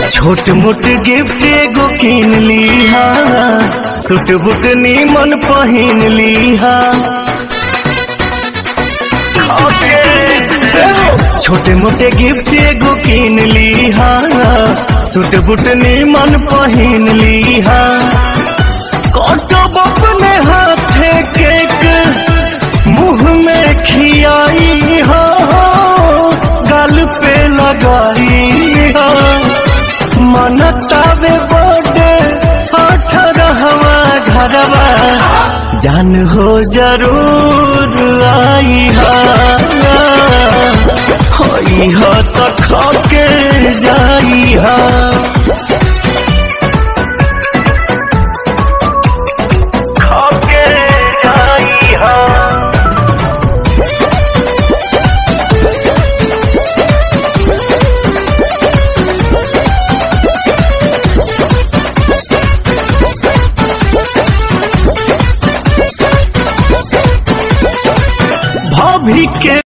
छोट मोट गिफ्ट एगो कीन लीहा, सूट बूट नीमन पहिन लीहा। छोटे मोटे गिफ्ट एगो कीन लीहा, सूट बूट नीमन पहिन लीहा। कटब अपने हाथे केक मुंह में खियाई हो, गाल पे लगाई हो। मनतावे बर्थडे 18वां घरवा, जान हो जरूर आई हो तो खाके जाई हा। खाके जाई हा। भाभी के